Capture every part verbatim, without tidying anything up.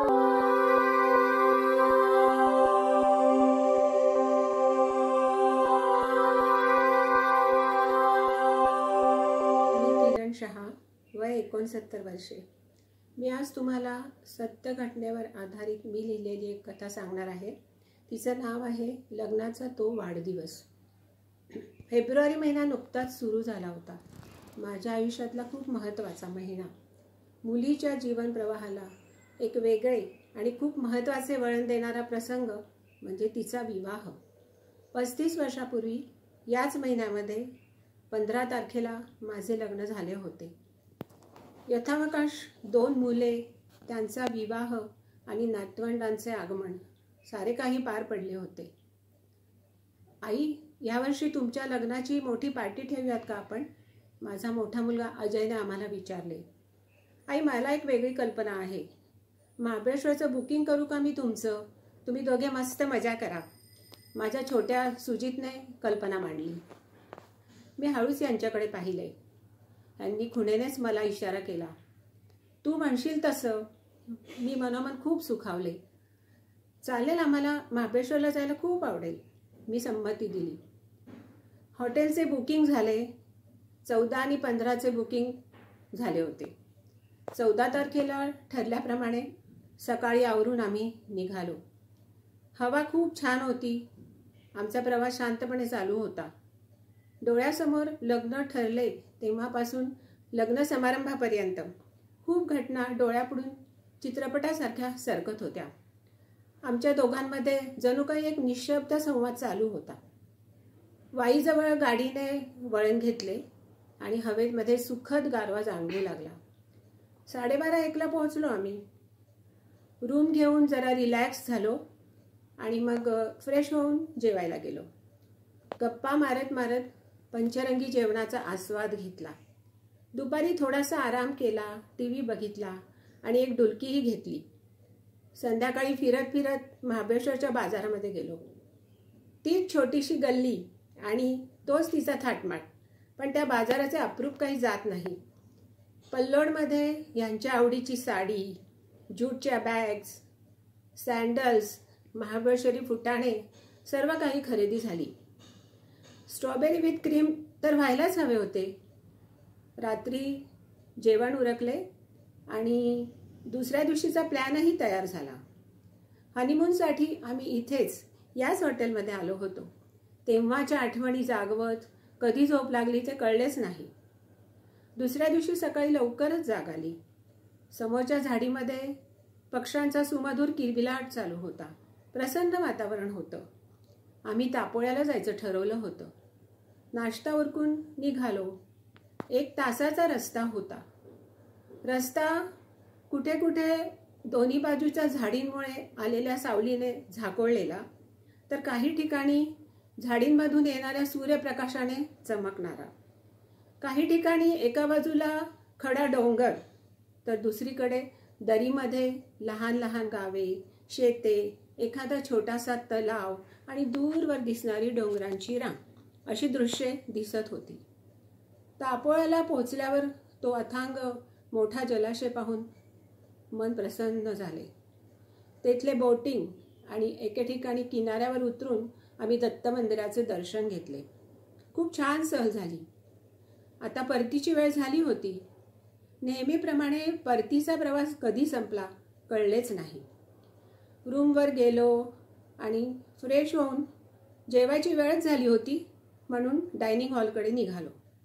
वय एकोणसत्तर वर्षे. मी आज तुम्हाला सत्य घटनेवर आधारित मी लिहिलेली एक कथा सांगणार आहे. तिचं नाव आहे लग्नाचा तो वाढदिवस. फेब्रुवारी महिना नुकताच सुरू झाला होता. माझ्या आयुष्यातला खूप महत्त्वाचा महिना. मुलीच्या जीवन प्रवाहाला एक वेगळे आणि खूप महत्त्वाचे वळण देणारा प्रसंग म्हणजे तिचा विवाह. पस्तीस वर्षापूर्वी याच महिन्यामध्ये पंधरा तारखेला माझे लग्न झाले होते. यथावकाश दोन मुले, त्यांचा विवाह आणि नातवंडांचे आगमन सारे काही पार पडले होते. आई, यावर्षी तुमच्या लग्नाची मोठी पार्टी ठेवूयात का आपण? माझा मोठा मुलगा अजयने आम्हाला विचारले. आई, मला एक वेगळी कल्पना आहे. महाबळेश्वरचं बुकिंग करू का मी तुमचं? तुम्ही दोघे मस्त मजा करा. माझ्या छोट्या सुजितने कल्पना मांडली. मी हळूच यांच्याकडे पाहिले. यांनी खुणेनेच मला इशारा केला. तू म्हणशील तसं. मी मनोमन खूप सुखावले. चालेल, आम्हाला महाबळेश्वरला जायला खूप आवडेल. मी संमती दिली. हॉटेलचे बुकिंग झाले. चौदा आणि पंधराचे बुकिंग झाले होते. चौदा तारखेला ठरल्याप्रमाणे सकाळी आवरून आम्ही निघालो. हवा खूप छान होती. आमचा प्रवास शांतपणे चालू होता. डोळ्यासमोर लग्न ठरले तेव्हापासून लग्न समारंभापर्यंत खूप घटना डोळ्यापुढून चित्रपटासारख्या सरकत होत्या. आमच्या दोघांमध्ये जणू काही एक निशब्द संवाद चालू होता. वाईजवळ गाडीने वळण घेतले आणि हवेमध्ये सुखद गारवा जाणवू लागला. साडेबारा एकला पोहोचलो आम्ही. रूम घेऊन जरा रिलॅक्स झालो आणि मग फ्रेश होऊन जेवायला गेलो. गप्पा मारत मारत पंचरंगी जेवणाचा आस्वाद घेतला. दुपारी थोडासा आराम केला, टी व्ही बघितला आणि एक डुलकीही घेतली. संध्याकाळी फिरत फिरत महाबळेश्वरच्या बाजारामध्ये गेलो. तीच छोटीशी गल्ली आणि तोच तिचा थाटमाट, पण त्या बाजाराचे अप्रूप काही जात नाही. पल्लोडमध्ये यांच्या आवडीची साडी, ज्यूटच्या बॅग्स, सँडल्स, महाबळेश्वरी फुटाणे सर्व काही खरेदी झाली. स्ट्रॉबेरी विथ क्रीम तर व्हायलाच हवे होते. रात्री जेवण उरकले आणि दुसऱ्या दिवशीचा प्लॅनही तयार झाला. हनीमूनसाठी आम्ही इथेच याच हॉटेलमध्ये आलो होतो. तेव्हाच्या आठवणी जागवत कधी झोप लागली ते कळलेच नाही. दुसऱ्या दिवशी सकाळी लवकरच जाग आली. समोरच्या झाडीमध्ये पक्ष्यांचा सुमधुर किलबिलाट चालू होता. प्रसन्न वातावरण होतं. आम्ही तापोळ्याला जायचं ठरवलं होतं. नाश्ता उरकून निघालो. एक तासाचा रस्ता होता. रस्ता कुठे कुठे दोन्ही बाजूच्या झाडींमुळे आलेल्या सावलीने झाकोळलेला, तर काही ठिकाणी झाडींमधून येणाऱ्या सूर्यप्रकाशाने चमकणारा. काही ठिकाणी एका बाजूला खडा डोंगर तर दुसरीकडे दरीमध्ये लहान लहान गावे, शेते, एखादा छोटासा तलाव आणि दूरवर दिसणारी डोंगरांची रांग अशी दृश्ये दिसत होती. तापोळ्याला पोहोचल्यावर तो अथांग मोठा जलाशय पाहून मन प्रसन्न झाले. तेथले बोटिंग आणि एके ठिकाणी किनाऱ्यावर उतरून आम्ही दत्त मंदिराचे दर्शन घेतले. खूप छान सहल झाली. आता परतीची वेळ झाली होती. नेहमीप्रमाणे परतीचा प्रवास कधी संपला कळलेच नाही. रूमवर गेलो आणि फ्रेश होऊन जेवायची वेळच झाली होती म्हणून डायनिंग हॉलकडे निघालो.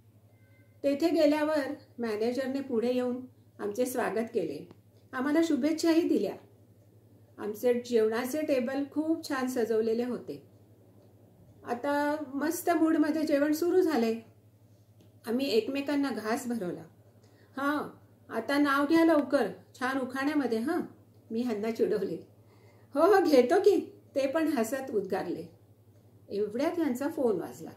तेथे गेल्यावर मॅनेजरने पुढे येऊन आमचे स्वागत केले. आम्हाला शुभेच्छाही दिल्या. आमचे जेवणाचे टेबल खूप छान सजवलेले होते. आता मस्त मूडमध्ये जेवण सुरू झाले. आम्ही एकमेकांना घास भरवला. हां, आता नाव घ्या लवकर, छान उखाण्यामध्ये. हां, मी ह्यांना चिडवले. हो हो घेतो की, ते पण हसत उद्गारले. एवढ्यात ह्यांचा फोन वाजला.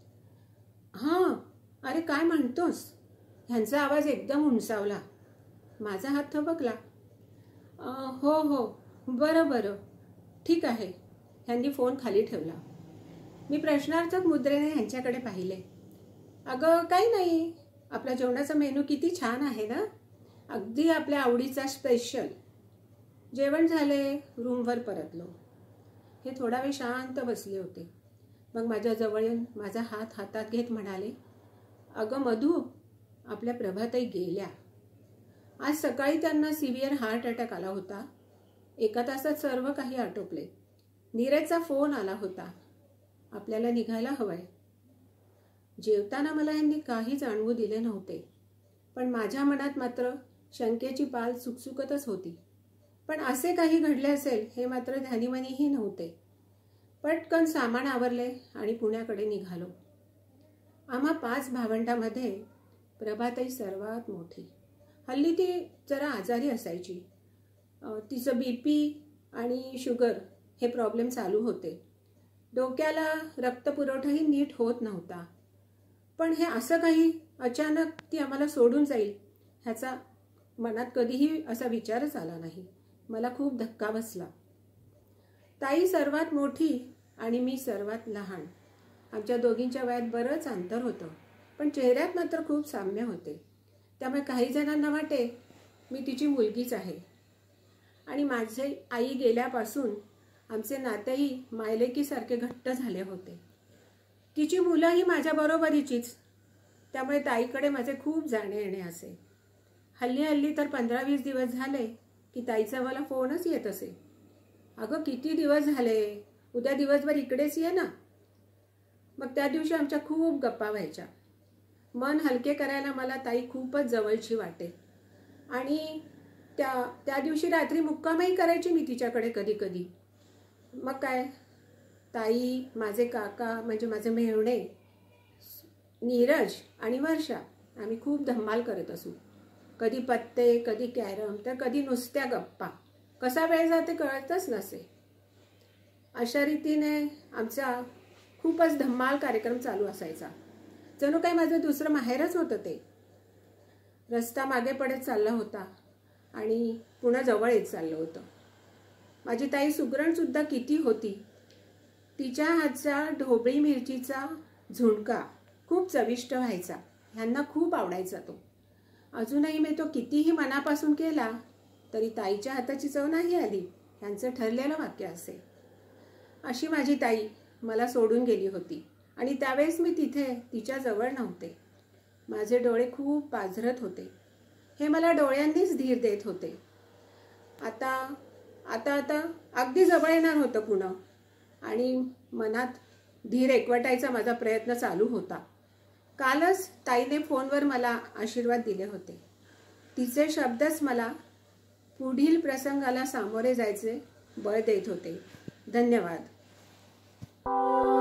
हां, अरे काय म्हणतोस? ह्यांचा आवाज एकदम उंचावला. माझा हात थबकला. हो हो, बरं बरं, ठीक आहे. ह्यांनी फोन खाली ठेवला. मी प्रश्नार्थक मुद्रेने ह्यांच्याकडे पाहिले. अगं काही नाही, आपला जेवणाचा मेनू किती छान आहे ना, अगदी आपल्या आवडीचा स्पेशल. जेवण झाले, रूमवर परतलो. हे थोडा वेळ शांत बसले होते. मग माझ्या जवळ येऊन माझा हात हातात घेत म्हणाले, अगं मधू, आपल्या प्रभाताई गेल्या. आज सकाळी त्यांना सिव्हिअर हार्ट अटॅक आला होता. एका तासात सर्व काही आटोपले. नीरजचा फोन आला होता, आपल्याला निघायला हवंय. जेवताना मला यांनी काही जाणवू दिले नव्हते, पण माझ्या मनात मात्र शंकेची पाल सुकसुकतच होती. पण असे काही घडले असेल हे मात्र ध्यानीमनीही नव्हते. पटकन सामान आवरले आणि पुण्याकडे निघालो. आम्हा पाच भावंडामध्ये प्रभाताई सर्वात मोठी. हल्ली ती जरा आजारी असायची. तिचं बी पी आणि शुगर हे प्रॉब्लेम चालू होते. डोक्याला रक्तपुरवठाही नीट होत नव्हता. पण हे असं काही अचानक ती आम्हाला सोडून जाईल ह्याचा मनात कधीही असा विचारच आला नाही. मला खूप धक्का बसला. ताई सर्वात मोठी आणि मी सर्वात लहान. आमच्या दोघींच्या वयात बरंच अंतर होतं, पण चेहऱ्यात मात्र खूप साम्य होते. त्यामुळे काही जणांना वाटे मी तिची मुलगीच आहे. आणि माझी आई गेल्यापासून आमचे नातेही मायलेकीसारखे घट्ट झाले होते. तिची मुलंही माझ्या बरोबरीचीच. त्यामुळे ताईकडे माझे खूप जाणे येणे असे. हल्ली हल्ली तर पंधरा वीस दिवस झाले की ताईचा मला फोनच येत असे. अगं किती दिवस झाले, उद्या दिवसभर इकडेच ये ना. मग त्या दिवशी आमच्या खूप गप्पा व्हायच्या. मन हलके करायला मला ताई खूपच जवळची वाटे. आणि त्या त्या दिवशी रात्री मुक्कामही करायची मी तिच्याकडे कधी कधी. मग काय, ताई, माझे काका म्हणजे माझे मेहुणे, नीरज आणि वर्षा, आम्ही खूप धम्माल करत असू. कधी पत्ते, कधी कॅरम, तर कधी नुसत्या गप्पा. कसा वेळ जाते कळतच नसे. अशा रीतीने आमचा खूपच धम्माल कार्यक्रम चालू असायचा. जणू काही माझं दुसरं माहेरच होतं ते. रस्ता मागे पडत चालला होता आणि पुन्हा जवळ येत चाललं होतं. माझी ताई सुगरण सुद्धा किती होती. तिच्या हातचा ढोबळी मिरचीचा झुणका खूप चविष्ट व्हायचा. ह्यांना खूप आवडायचा तो. अजूनही मी तो कितीही मनापासून केला तरी ताईच्या हाताची चव नाही आली, ह्यांचं ठरलेलं वाक्य असे. अशी माझी ताई मला सोडून गेली होती आणि त्यावेळेस मी तिथे तिच्या जवळ नव्हते. माझे डोळे खूप पाझरत होते. हे मला डोळ्यांनीच धीर देत होते. आता आता आता अगदी जवळ येणार होतं पुन्हा आणि मनात धीर एकवटायचा माझा प्रयत्न चालू होता. कालच ताईने फोनवर मला आशीर्वाद दिले होते. तिचे शब्दच मला पुढील प्रसंगाला सामोरे जायचे बळ देत होते. धन्यवाद.